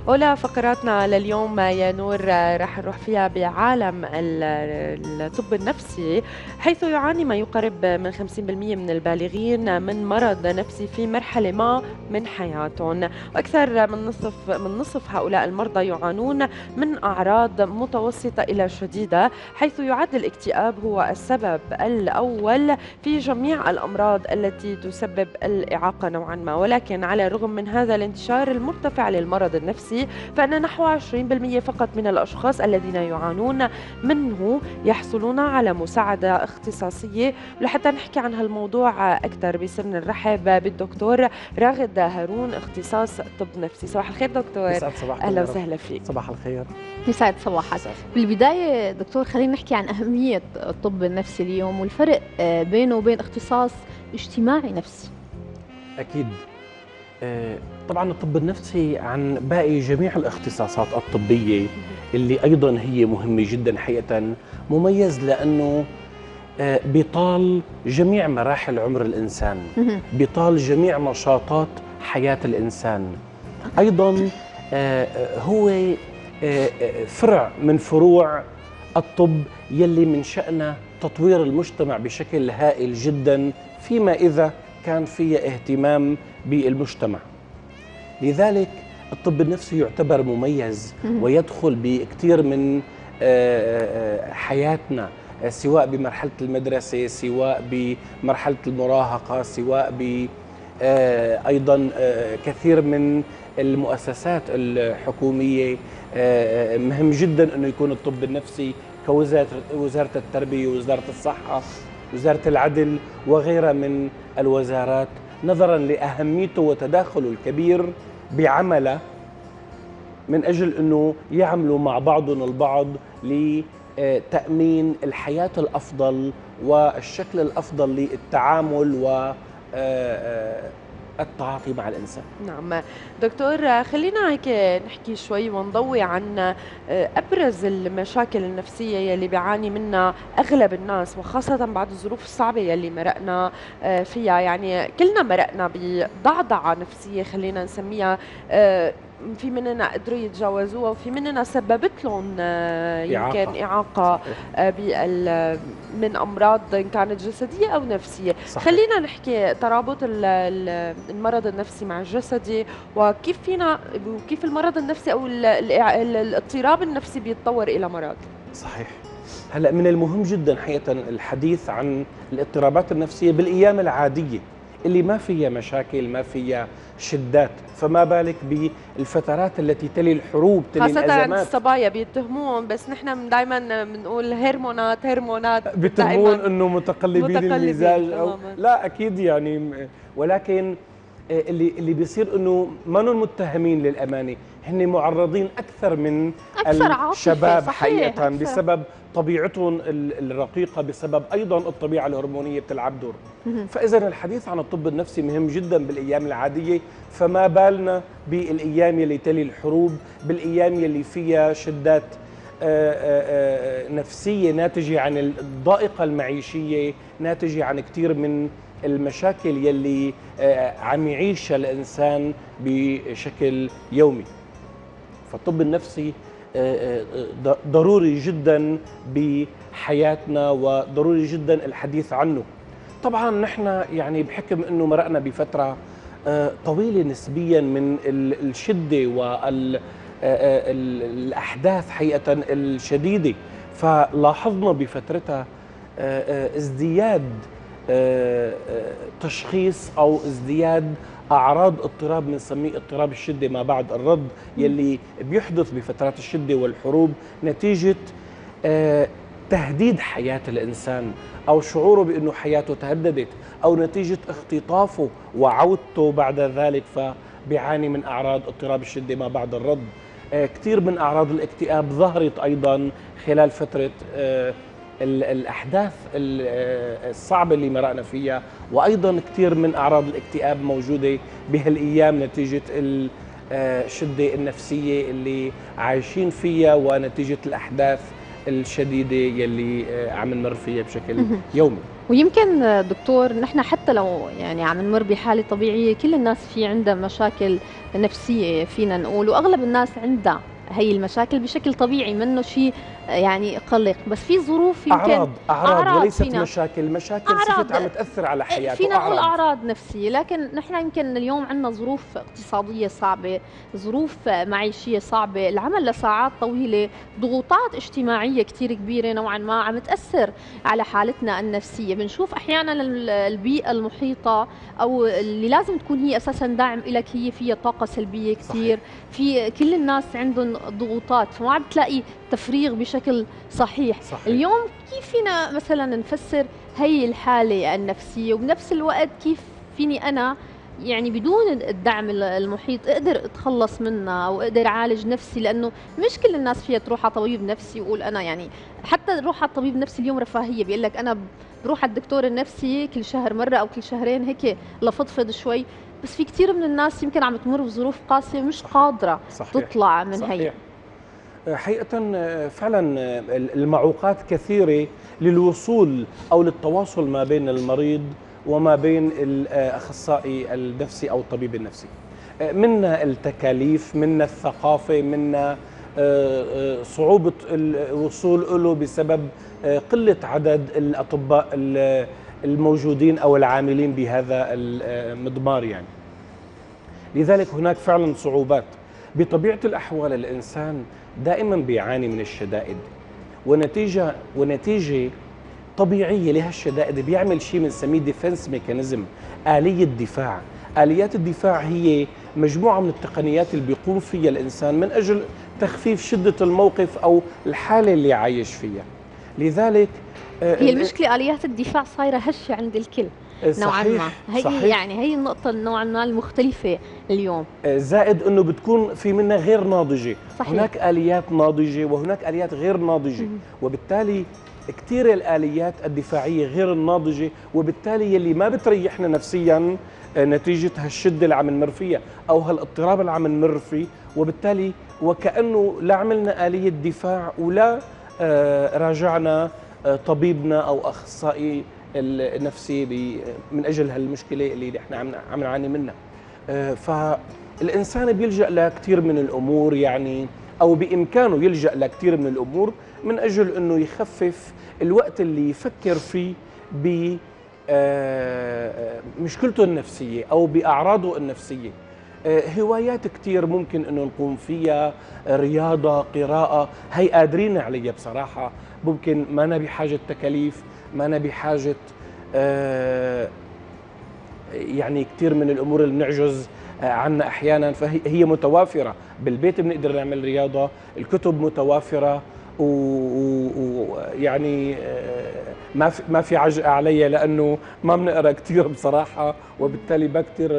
أولى فقراتنا لليوم يا نور رح نروح فيها بعالم الطب النفسي، حيث يعاني ما يقارب من 50% من البالغين من مرض نفسي في مرحلة ما من حياتهم، وأكثر من نصف هؤلاء المرضى يعانون من أعراض متوسطة إلى شديدة، حيث يعد الاكتئاب هو السبب الأول في جميع الأمراض التي تسبب الإعاقة نوعا ما. ولكن على الرغم من هذا الانتشار المرتفع للمرض النفسي، فإن نحو 20% فقط من الأشخاص الذين يعانون منه يحصلون على مساعدة اختصاصية. ولحتى نحكي عن هالموضوع أكثر بيسرنا نرحب بالدكتور راغد هارون، اختصاص طب نفسي. صباح الخير دكتور. يسعد صباحك. أهلا وسهلا فيك. صباح الخير. يسعد صباحك. بالبداية دكتور خلينا نحكي عن أهمية الطب النفسي اليوم والفرق بينه وبين اختصاص اجتماعي نفسي. أكيد. طبعا الطب النفسي عن باقي جميع الاختصاصات الطبية اللي أيضا هي مهمة جدا حقيقة، مميز لأنه بيطال جميع مراحل عمر الإنسان، بيطال جميع نشاطات حياة الإنسان. أيضا هو فرع من فروع الطب يلي من شأنه تطوير المجتمع بشكل هائل جدا فيما إذا كان فيه اهتمام بالمجتمع. لذلك الطب النفسي يعتبر مميز ويدخل بكثير من حياتنا، سواء بمرحلة المدرسة، سواء بمرحلة المراهقة، سواء أيضا كثير من المؤسسات الحكومية. مهم جدا أنه يكون الطب النفسي كوزارة التربية، وزارة الصحة، وزارة العدل وغيرها من الوزارات، نظرا لأهميته وتداخله الكبير بعمله من أجل أنه يعملوا مع بعضهم البعض لتأمين الحياة الأفضل والشكل الأفضل للتعامل والتعاطي مع الإنسان. نعم دكتور، خلينا هيك نحكي شوي ونضوي عن أبرز المشاكل النفسية يلي بيعاني منها أغلب الناس، وخاصة بعد الظروف الصعبة يلي مرقنا فيها. يعني كلنا مرقنا بضعضعة نفسية خلينا نسميها، في مننا قدروا يتجاوزوها وفي مننا سببت لهم يمكن إعاقة من أمراض إن كانت جسدية أو نفسية. صحيح. خلينا نحكي ترابط المرض النفسي مع الجسدي، وكيف المرض النفسي أو الاضطراب النفسي بيتطور إلى مرض. صحيح. هلأ من المهم جدا حقيقة الحديث عن الاضطرابات النفسية بالأيام العادية اللي ما فيها مشاكل، ما فيها شدات، فما بالك بالفترات التي تلي الحروب، تلي الأزمات. خاصة عند الصبايا بيتهمون، بس نحن دائما بنقول هرمونات بيتهمون انه متقلبين المزاج او لا. اكيد يعني، ولكن اللي بيصير انه ما متهمين للامانه، هن معرضين اكثر من الشباب حقيقه بسبب طبيعتهم الرقيقه، بسبب ايضا الطبيعه الهرمونيه بتلعب دور. فاذا الحديث عن الطب النفسي مهم جدا بالايام العاديه، فما بالنا بالايام يلي تلي الحروب، بالايام يلي فيها شدات نفسية ناتجة عن الضائقة المعيشية، ناتجة عن كثير من المشاكل يلي عم يعيشها الإنسان بشكل يومي. فالطب النفسي ضروري جدا بحياتنا وضروري جدا الحديث عنه. طبعا نحن يعني بحكم أنه مرقنا بفترة طويلة نسبيا من الشدة الأحداث حقيقة الشديدة، فلاحظنا بفترتها ازدياد تشخيص أو ازدياد أعراض اضطراب بنسميه اضطراب الشدة ما بعد الرض، يلي بيحدث بفترات الشدة والحروب نتيجة تهديد حياة الإنسان أو شعوره بأنه حياته تهددت، أو نتيجة اختطافه وعودته بعد ذلك فبيعاني من أعراض اضطراب الشدة ما بعد الرض. كثير من أعراض الاكتئاب ظهرت أيضا خلال فترة الأحداث الصعبة اللي مرقنا فيها، وأيضا كثير من أعراض الاكتئاب موجودة بهالأيام نتيجة الشدة النفسية اللي عايشين فيها ونتيجة الأحداث الشديدة يلي عم نمر فيها بشكل يومي. ويمكن دكتور نحن حتى لو يعني عم نمر بحالة طبيعية، كل الناس في عندها مشاكل نفسية فينا نقول، وأغلب الناس عندها هي المشاكل بشكل طبيعي، منه شيء يعني قلق، بس في ظروف يمكن أعراض وليست فينا مشاكل صفت عم تأثر على حياته. فينا نقول أعراض نفسية، لكن نحن يمكن اليوم عندنا ظروف اقتصادية صعبة، ظروف معيشية صعبة، العمل لساعات طويلة، ضغوطات اجتماعية كتير كبيرة نوعا ما عم تأثر على حالتنا النفسية. بنشوف أحيانا البيئة المحيطة أو اللي لازم تكون هي أساسا داعم لك هي فيها طاقة سلبية كتير. صحيح. في كل الناس عندهم ضغوطات، فما عم بتلاقي تفريغ بشكل صحيح. اليوم كيف فينا مثلا نفسر هي الحالة النفسية، وبنفس الوقت كيف فيني أنا يعني بدون الدعم المحيط أقدر أتخلص منها أو أقدر أعالج نفسي؟ لأنه مش كل الناس فيها تروح على طبيب نفسي ويقول أنا يعني، حتى نروح على الطبيب النفسي اليوم رفاهية، بيقول لك أنا بروح على الدكتور النفسي كل شهر مرة أو كل شهرين هيك لفضفض شوي. بس في كثير من الناس يمكن عم تمر بظروف قاسية مش قادرة تطلع من هي. حقيقة فعلا المعوقات كثيرة للوصول أو للتواصل ما بين المريض وما بين الأخصائي النفسي أو الطبيب النفسي. منا التكاليف، منا الثقافة، منا صعوبة الوصول له بسبب قلة عدد الأطباء الموجودين أو العاملين بهذا المضمار يعني. لذلك هناك فعلا صعوبات. بطبيعة الأحوال الإنسان دائما بيعاني من الشدائد، ونتيجة طبيعية لهالشدائد بيعمل شيء بنسميه ديفنس ميكانيزم، آلية دفاع. آليات الدفاع هي مجموعة من التقنيات اللي بيقوم فيها الإنسان من أجل تخفيف شدة الموقف أو الحالة اللي عايش فيها. لذلك هي المشكلة آليات الدفاع صايرة هشة عند الكل نوعا ما. هي يعني هي النقطة نوعا ما المختلفة اليوم. زائد انه بتكون في منها غير ناضجة. صحيح. هناك آليات ناضجة وهناك آليات غير ناضجة، وبالتالي كثير الآليات الدفاعية غير الناضجة، وبالتالي يلي ما بتريحنا نفسيا نتيجة هالشدة اللي عم نمر فيها أو هالاضطراب اللي عم نمر فيه، وبالتالي وكأنه لا عملنا آلية دفاع ولا راجعنا طبيبنا أو أخصائي النفسي من أجل هالمشكلة اللي احنا عم نعاني منها. فالإنسان بيلجأ لكثير من الأمور يعني، أو بإمكانه يلجأ لكثير من الأمور من أجل أنه يخفف الوقت اللي يفكر فيه بمشكلته النفسية أو بأعراضه النفسية. هوايات كتير ممكن أنه نقوم فيها، رياضة، قراءة، هي قادرين عليها بصراحة. ممكن ما أنا بحاجة تكاليف، ما أنا بحاجة يعني كتير من الأمور اللي بنعجز عنها أحيانا، فهي متوافرة بالبيت. بنقدر نعمل رياضة، الكتب متوافرة، ويعني ما في عجقة علي لأنه ما بنقرأ كتير بصراحة، وبالتالي ما كتير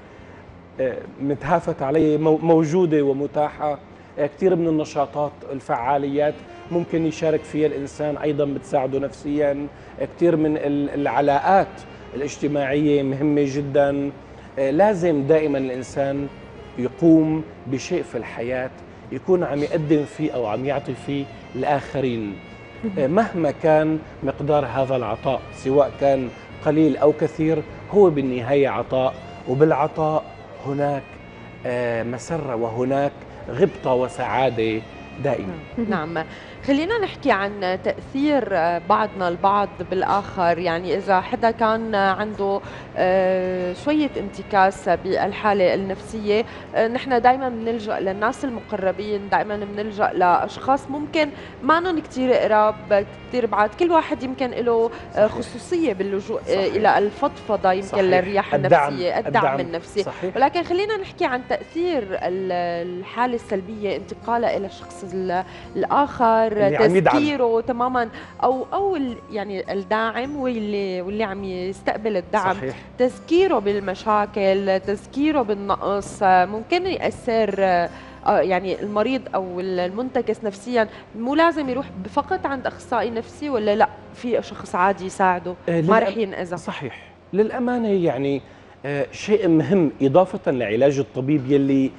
متهافت علي، موجودة ومتاحة. كثير من النشاطات، الفعاليات ممكن يشارك فيها الإنسان أيضا بتساعده نفسيا. كثير من العلاقات الاجتماعية مهمة جدا. لازم دائما الإنسان يقوم بشيء في الحياة يكون عم يقدم فيه أو عم يعطي فيه الآخرين، مهما كان مقدار هذا العطاء، سواء كان قليل أو كثير، هو بالنهاية عطاء، وبالعطاء هناك مسرة وهناك غبطة وسعادة دائما. نعم. خلينا نحكي عن تأثير بعضنا البعض بالآخر. يعني إذا حدا كان عنده شوية انتكاس بالحالة النفسية، نحن دائما بنلجأ للناس المقربين، دائما بنلجأ لأشخاص ممكن ما نن كتير قراب، كتير بعاد. كل واحد يمكن له خصوصية باللجوء إلى الفضفضة، يمكن للرياح النفسية، الدعم النفسي. صحيح. ولكن خلينا نحكي عن تأثير الحالة السلبية، انتقالها إلى الشخص الآخر، تذكيره تماما او يعني الداعم واللي عم يستقبل الدعم. صحيح. تذكيره بالمشاكل، تذكيره بالنقص، ممكن يأثر يعني المريض او المنتكس نفسيا. مو لازم يروح فقط عند اخصائي نفسي، ولا لا في شخص عادي يساعده ما رح ينأذى. صحيح. للأمانة يعني شيء مهم إضافة لعلاج الطبيب يلي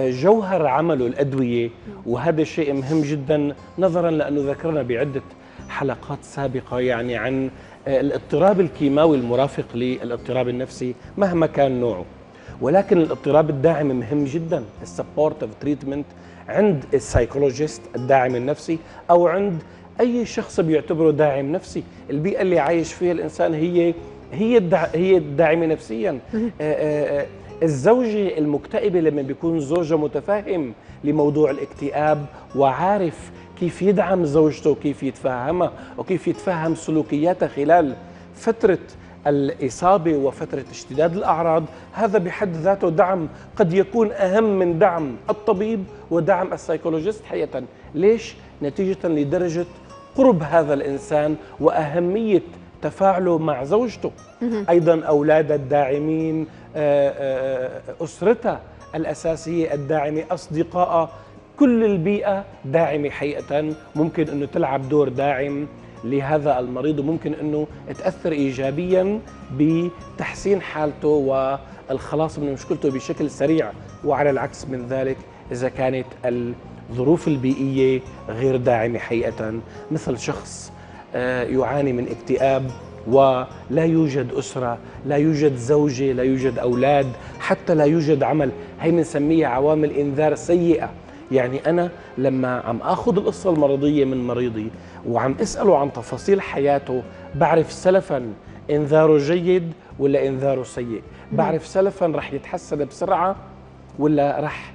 جوهر عمله الأدوية، وهذا الشيء مهم جدا نظرا لأنه ذكرنا بعدة حلقات سابقة يعني عن الاضطراب الكيماوي المرافق للاضطراب النفسي مهما كان نوعه، ولكن الاضطراب الداعم مهم جدا، السبورتيف تريتمنت عند السايكولوجيست الداعم النفسي او عند اي شخص بيعتبره داعم نفسي. البيئة اللي عايش فيها الانسان هي الداعمة نفسيا. الزوجة المكتئبة لما بيكون زوجها متفاهم لموضوع الاكتئاب وعارف كيف يدعم زوجته وكيف يتفهمها وكيف يتفهم سلوكياتها خلال فترة الإصابة وفترة اشتداد الأعراض، هذا بحد ذاته دعم قد يكون أهم من دعم الطبيب ودعم السايكولوجيست حقيقة. ليش؟ نتيجة لدرجة قرب هذا الإنسان وأهمية تفاعله مع زوجته، أيضا أولادها الداعمين، أسرتها الأساسية الداعمة، أصدقائها، كل البيئة داعمة حقيقة. ممكن أنه تلعب دور داعم لهذا المريض وممكن أنه تأثر إيجابيا بتحسين حالته والخلاص من مشكلته بشكل سريع. وعلى العكس من ذلك إذا كانت الظروف البيئية غير داعمة حقيقة، مثل شخص يعاني من اكتئاب ولا يوجد أسرة، لا يوجد زوجة، لا يوجد أولاد، حتى لا يوجد عمل، هي بنسميها عوامل إنذار سيئة. يعني أنا لما عم أخذ القصة المرضية من مريضي وعم أسأله عن تفاصيل حياته، بعرف سلفاً إنذاره جيد ولا إنذاره سيء، بعرف سلفاً رح يتحسن بسرعة ولا رح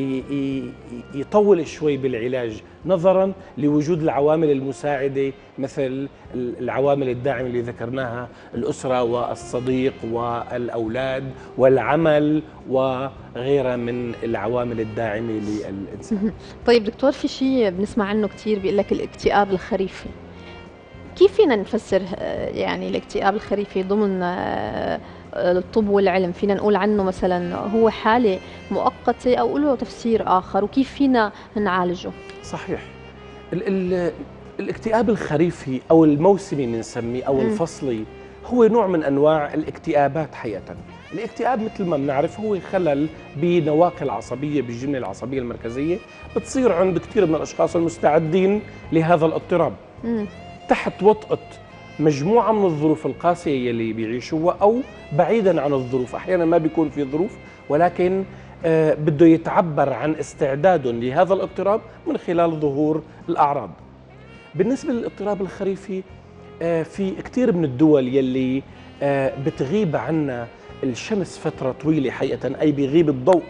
يطول شوي بالعلاج، نظراً لوجود العوامل المساعدة مثل العوامل الداعمة اللي ذكرناها، الأسرة والصديق والأولاد والعمل وغيرها من العوامل الداعمة للإنسان. طيب دكتور، في شيء بنسمع عنه كثير بيقول لك الاكتئاب الخريفي، كيف فينا نفسر يعني الاكتئاب الخريفي ضمن الطب والعلم؟ فينا نقول عنه مثلا هو حالة مؤقتة أو له تفسير آخر، وكيف فينا نعالجه؟ صحيح. الاكتئاب الخريفي أو الموسمي بنسميه أو الفصلي هو نوع من أنواع الاكتئابات حقيقة. الاكتئاب مثل ما بنعرف هو خلل بنواقل العصبية بالجملة العصبية المركزية بتصير عند كثير من الأشخاص المستعدين لهذا الاضطراب تحت وطأة مجموعة من الظروف القاسية يلي بيعيشوها أو بعيدا عن الظروف. أحيانا ما بيكون في ظروف ولكن بده يتعبر عن استعداده لهذا الاضطراب من خلال ظهور الأعراض. بالنسبة للاضطراب الخريفي في كثير من الدول يلي بتغيب عنا الشمس فترة طويلة حقيقة، أي بيغيب الضوء،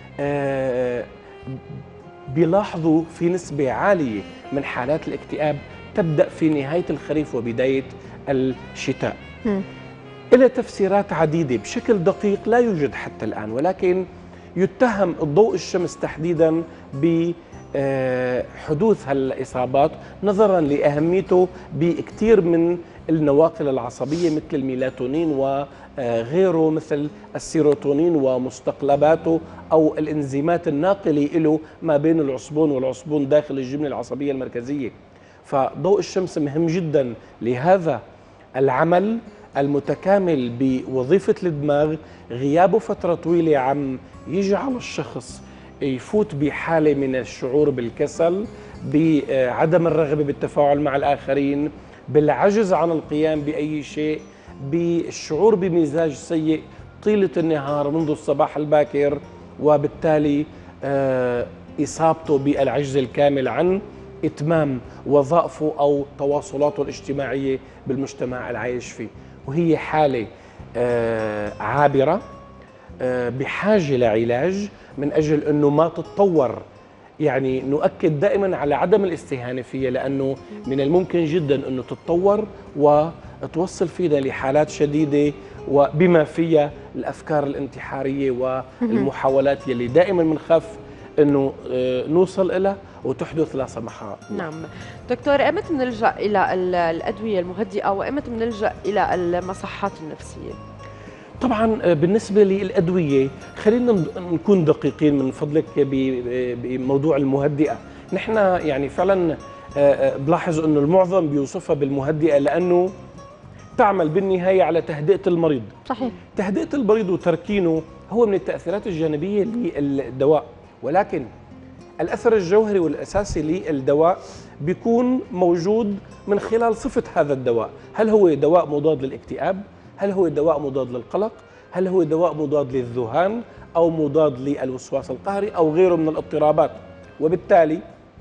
بيلاحظوا في نسبة عالية من حالات الاكتئاب تبدأ في نهاية الخريف وبداية الشتاء. إلى تفسيرات عديدة بشكل دقيق لا يوجد حتى الآن، ولكن يتهم الضوء الشمس تحديداً بحدوث هالإصابات نظراً لأهميته بكثير من النواقل العصبية مثل الميلاتونين وغيره مثل السيروتونين ومستقلباته أو الإنزيمات الناقلة له ما بين العصبون والعصبون داخل الجملة العصبية المركزية. فضوء الشمس مهم جدا لهذا العمل المتكامل بوظيفة الدماغ. غيابه فترة طويلة عم يجعل الشخص يفوت بحالة من الشعور بالكسل، بعدم الرغبة بالتفاعل مع الآخرين، بالعجز عن القيام بأي شيء، بالشعور بمزاج سيء طيلة النهار منذ الصباح الباكر، وبالتالي إصابته بالعجز الكامل عن إتمام وظائفه أو تواصلاته الاجتماعية بالمجتمع العايش فيه. وهي حالة عابرة بحاجة لعلاج من أجل أنه ما تتطور. يعني نؤكد دائما على عدم الاستهانة فيها، لأنه من الممكن جدا أنه تتطور وتوصل فينا لحالات شديدة وبما فيها الأفكار الانتحارية والمحاولات يلي دائما بنخاف أنه نوصل إلى وتحدث لا سمح الله. نعم دكتور، امتى بنلجأ الى الادويه المهدئه وامتى بنلجأ الى المصحات النفسيه؟ طبعا بالنسبه للادويه خلينا نكون دقيقين من فضلك بموضوع المهدئه. نحن يعني فعلا بلاحظ انه المعظم بيوصفها بالمهدئه لانه تعمل بالنهايه على تهدئه المريض. صحيح. تهدئه المريض وتركينه هو من التاثيرات الجانبيه للدواء، ولكن الأثر الجوهري والأساسي للدواء بيكون موجود من خلال صفة هذا الدواء. هل هو دواء مضاد للاكتئاب؟ هل هو دواء مضاد للقلق؟ هل هو دواء مضاد للذهان أو مضاد للوسواس القهري أو غيره من الاضطرابات؟ وبالتالي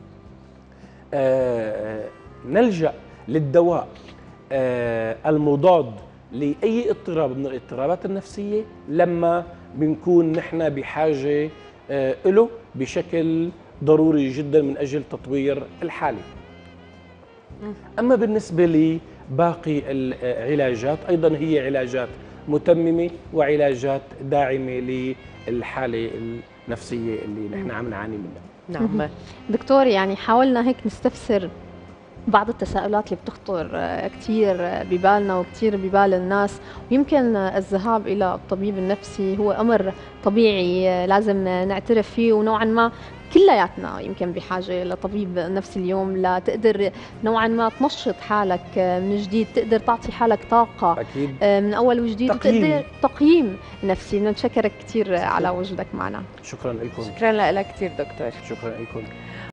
نلجأ للدواء المضاد لأي اضطراب من الاضطرابات النفسية لما بنكون نحن بحاجة له بشكل ضروري جدا من أجل تطوير الحالة. أما بالنسبة لباقي العلاجات أيضا هي علاجات متممة وعلاجات داعمة للحالة النفسية اللي نحن عم نعاني منها. نعم دكتور، يعني حاولنا هيك نستفسر بعض التساؤلات اللي بتخطر كثير ببالنا وكثير ببال الناس، ويمكن الذهاب إلى الطبيب النفسي هو أمر طبيعي لازم نعترف فيه، ونوعا ما كلياتنا يمكن بحاجة لطبيب نفسي اليوم لتقدر نوعا ما تنشط حالك من جديد، تقدر تعطي حالك طاقة أكيد. من أول وجديد، تقييم. وتقدر تقييم نفسي. بنتشكرك كثير على وجودك معنا. شكرا لكم. شكرا لك كثير دكتور. شكرا لكم.